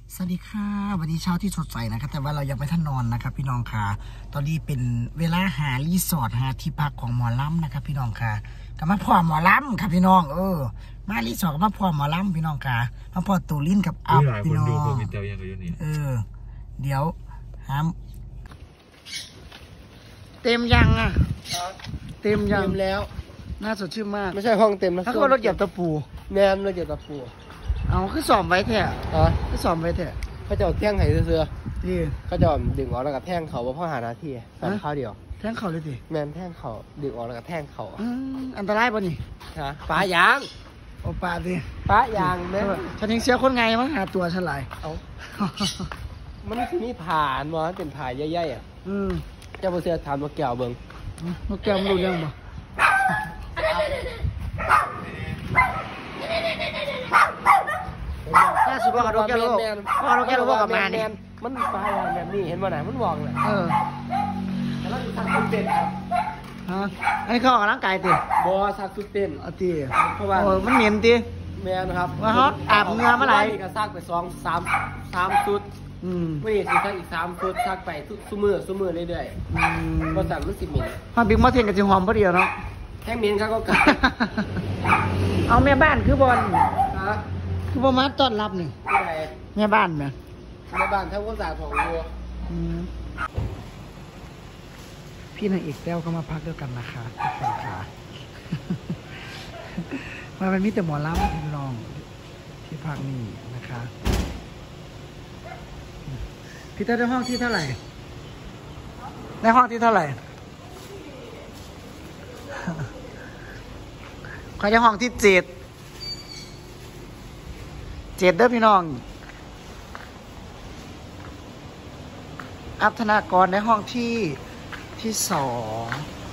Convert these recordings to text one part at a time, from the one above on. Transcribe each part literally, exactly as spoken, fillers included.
สวัสดีค่ะวันนี้เช้าที่สดใสนะครับแต่ว่าเรายังไม่ทันนอนนะครับพี่น้องค่ะตอนนี้เป็นเวลาหารีสอร์ทหาที่พักของหมอลำนะครับพี่น้องค่ะก็มาพ่อหมอลำครับพี่น้องเออมารีสอร์ทก็มาพ่อหมอลำพี่น้องค่ะมาพ่อตูลินกับอัพพี่น้องเออเดี๋ยวหาเต็มยังอ่ะเต็มยังแล้วน่าสดชื่นมากไม่ใช่ห้องเต็มนะถ้าก็รถเหยียบตะปูแนมรถเหยียบตะปูเอาคือสอบไว้แท้ฮะคือสอบไว้แท้เขาจะแท่งไห้เสื้อที่เขาจะดึงออกแล้วก็แท่งเขาว่าพ่อหาหน้าที่สามข้าวเดียวแท่งเขาเลยดิแมนแท่งเขาดึงออกแล้วก็แท่งเขาอันตรายป่ะนี่ฮะปลายางโอ้ปลาดิปลายางเนี่ยฉันยังเสียคนไงมั้งหาตัวฉันไหลเอามันมีผ่านมั้งเป็นผ่าใหญ่ๆอ่ะอืมเจ้าบุเสียถามนกแก้วเบิ้งนกแก้วมันรู้เรื่องป่ะน่าสุดว่าเราแก้วเราว่าเราแก้วเราบอกกับมาเนี่ยมันปลายางแบบนี้เห็นมาไหนมันวองเลยเออแต่เราสักสุดเต้นครับฮะอันนี้เขาออกกำลังกายตีบอสักสุดเต้นอ๋อตีเพราะว่ามันเหม็นตีแมนครับว่าฮอตอาบเงือเมื่อไหร่ก็ซักไปสองสามสามชุดอืมวันนี้สิซักอีกสามชุดซักไปทุกซุ้มมือซุ้มมือเรื่อยๆบอสั่งมันสิบมิลมาบิ๊กมาเทนกับจิงหอมพอดีเนาะแท่งมิลเขาก็กัดเอาแม่บ้านคือบอลคือประมาณต้อนรับนี่แม่บ้านเนี่ยแม่บ้านทำความสะอาดของวัวพี่นายเอกแต้วก็มาพักด้วยกันนะคะทุกคนค่ะมาเป็นมิตรหมอลำพี่น้องที่พักนี่นะคะพี่เต้ได้ห้องที่เท่าไหร่ในห้องที่เท่าไหร่ใครจะห้องที่เจ็ดเจ็ดเด้อพี่น้องอัพธนากรในห้องที่ที่สอง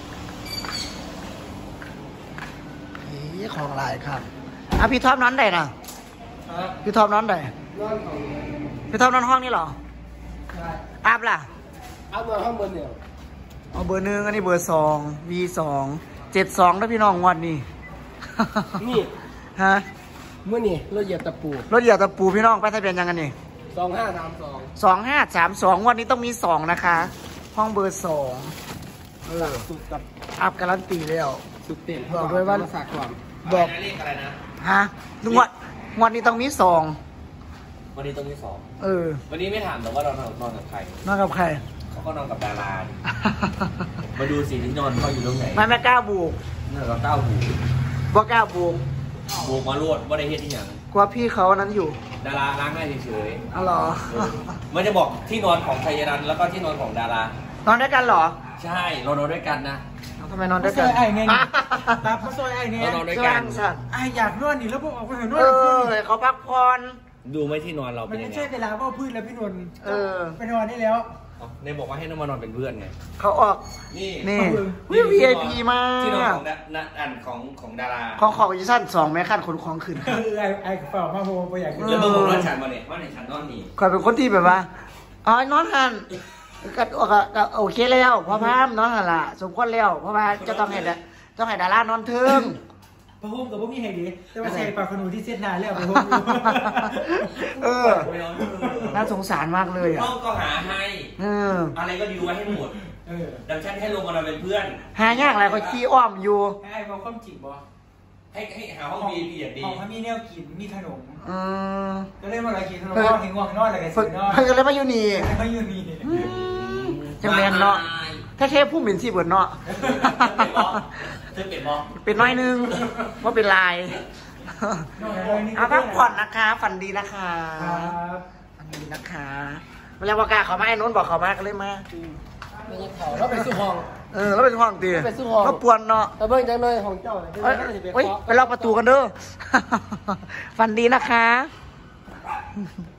นี่ของหลายครับอ่ะพี่ท็อปนอนไหนนะพี่ท็อปนอนไหนพี่ท็อปนอนห้องนี้หรออัพล่ะอัพนอนห้องเบอร์หนึ่งเอาเบอร์หนึ่งอันนี้เบอร์สองวีสองเจ็ดสองนะพี่น้องวันนี้นี่ฮะเมื่อนี่รถเหยียบตะปูรถเหยียบตะปูพี่น้องไปทะเบียนยังไงนี่สองห้าสามสองสองห้าสามสองวันนี้ต้องมีสองนะคะห้องเบอร์สองเออสุดกับอัพการันตีแล้วสุดเต็มบอกด้วยว่าสักก่อนบอกอะไรนะฮะงวดวันนี้ต้องมีสองวันนี้ต้องมีสองเออวันนี้ไม่ถามหรอกว่าเรานอนกับใครนอนกับใครเขาก็นอนกับดารามาดูสิที่นอนเขาอยู่ตรงไหนไม่ไม่กล้าบุกนี่เราก้าวบุกบ่กล้าบุกบุกมาลวดว่าได้เฮ็ดที่อย่างกว่าพี่เขานั้นอยู่ดาราล้างหน้าเฉยๆอ๋อเหรอมันจะบอกที่นอนของไทยรันแล้วก็ที่นอนของดารานอนด้วยกันเหรอใช่เรานอนด้วยกันนะทำไมนอนด้วยกันไอ้เนี่ยตาพระซอยไอ้เนี่ยนอนด้วยกันไอ้อยากนวดนี่แล้วพวกออกไปนวดเออเขาพักผ่อนดูไหมที่นอนเรามันไม่ใช่เวลาว่าพื้นแล้วพี่นนท์เออไปนอนได้แล้วในบอกว่าให้น้องมานอนเป็นเพื่อนไงเขาออกนี่นี่วิว วี ไอ พี มากที่นอนของอันของของดาราของของยูสั้นสองแม่ขั้นขนของขึ้นเออไอ้ไอ้เปล่ามาโฮไปอยากแล้วมึงบอกว่าฉันมาเนี่ยว่าในฉันนอนนี่คอยเป็นคนที่แบบว่าอ๋อนอนหันก็โอเคแล้วพ่อพามนอนหันละสมควรแล้วเพราะว่าจะต้องให้ต้องให้ดารานอนทึ่งพระพุ่มกับพวกมีให้ดีแต่ว่าใส่ปากขนูที่เส้นนานแล้วพระพุ่มเออน่าสงสารมากเลยอ่ะห้องก็หาให้อะไรก็ดีไว้ให้หมดดังฉันให้ลงมาเราเป็นเพื่อนหายากอะไรก็ขี้อ้อมอยู่ให้เขาความจริงบ่ให้ให้หาห้องดีดีอย่างดีห้องเขามีแนวกินมีขนมอืมก็เลยมาอะไรกินขนมห้องเห็นง่วงนอนอะไรกันสินอนเพิ่งก็เลยมาอยู่นี่มาอยู่นี่จังแมนเนาะแค่แค่ผู้เหม็นสีเบิร์นเนาะเธอเป็นบอเป็นน้อยนึงว่าเป็นลายเอาพักผ่อนนะคะฝันดีนะคะฝันดีนะคะเวลาว่ากาเขามาไอ้นู้นบอกเขามาก็เลยมาไม่ใช่เขาเราไปสู้ห้องเออเราไปสู้ห้องตีไปสู้ห้องเขาปวนเนาะเราเบิ่งจังเลยของเจ้าเฮ้ยไปล็อกประตูกันเด้อฝันดีนะคะ